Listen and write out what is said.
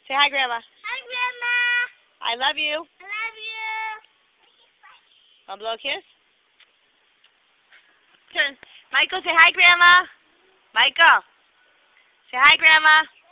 Say hi, Grandma. Hi, Grandma. I love you. I love you. Want to blow a kiss? Turn. Michael, say hi, Grandma. Michael. Say hi, Grandma.